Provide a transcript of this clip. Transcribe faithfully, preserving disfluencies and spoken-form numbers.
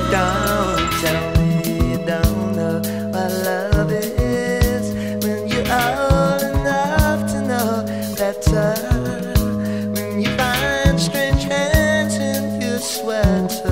Don't tell me you don't know what love is when you're old enough to know better. When you find strange hands in your sweater.